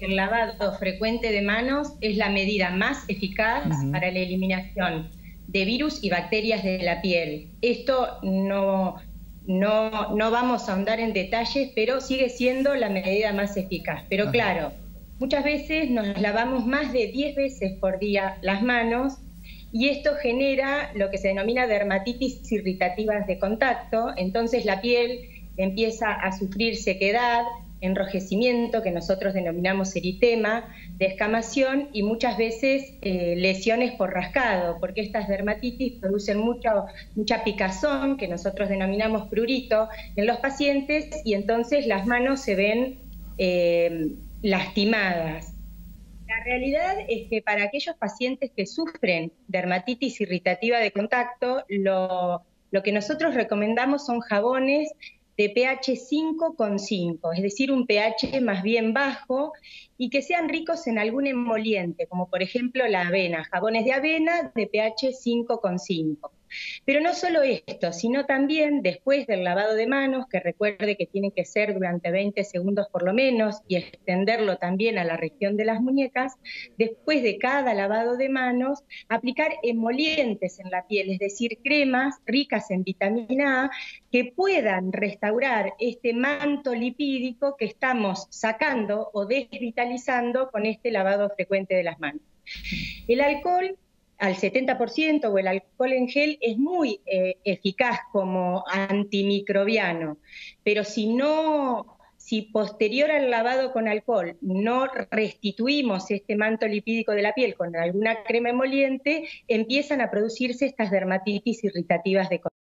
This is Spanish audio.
el lavado frecuente de manos es la medida más eficaz para la eliminación de virus y bacterias de la piel. Esto no vamos a ahondar en detalles, pero sigue siendo la medida más eficaz. Pero claro, muchas veces nos lavamos más de 10 veces por día las manos y esto genera lo que se denomina dermatitis irritativas de contacto. Entonces la piel empieza a sufrir sequedad, enrojecimiento, que nosotros denominamos eritema, descamación y muchas veces lesiones por rascado, porque estas dermatitis producen mucha picazón, que nosotros denominamos prurito, en los pacientes, y entonces las manos se ven lastimadas. La realidad es que para aquellos pacientes que sufren dermatitis irritativa de contacto, lo que nosotros recomendamos son jabones de pH 5,5, es decir, un pH más bien bajo y que sean ricos en algún emoliente, como por ejemplo la avena, jabones de avena de pH 5,5. Pero no solo esto, sino también después del lavado de manos, que recuerde que tiene que ser durante 20 segundos por lo menos y extenderlo también a la región de las muñecas, después de cada lavado de manos, aplicar emolientes en la piel, es decir, cremas ricas en vitamina A que puedan restaurar este manto lipídico que estamos sacando o desvitalizando con este lavado frecuente de las manos. El alcohol al 70% o el alcohol en gel es muy eficaz como antimicrobiano, pero si posterior al lavado con alcohol no restituimos este manto lipídico de la piel con alguna crema emoliente, empiezan a producirse estas dermatitis irritativas de contacto.